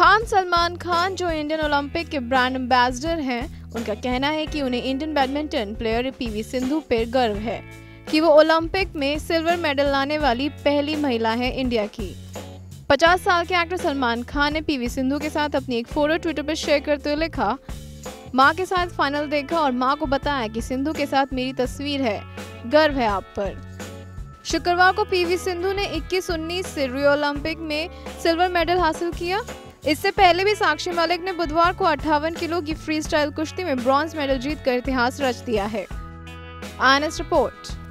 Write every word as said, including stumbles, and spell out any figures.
खान सलमान खान जो Indian Olympic के brand ambassador हैं, उनका कहना है कि उन्हें Indian badminton player PV Sindhu पर गर्व है कि वो ओलंपिक में सिल्वर मेडल लाने वाली पहली महिला है इंडिया की। पचास साल के एक्टर सलमान खान ने पीवी सिंधु के साथ अपनी एक फोटो ट्विटर पर शेयर करते हुए लिखा, माँ के साथ फाइनल देखा और माँ को बताया कि सिंधु के साथ मेरी तस्वीर है, गर्व है आप पर। शुक्रवार को पीवी सिंधु ने इक्कीस उन्नीस से रियो ओलंपिक में सिल्वर मेडल हासिल किया। इससे पहले भी साक्षी मलिक ने बुधवार को अट्ठावन किलो की फ्री स्टाइल कुश्ती में ब्रॉन्ज मेडल जीतकर इतिहास रच दिया है। I N S report.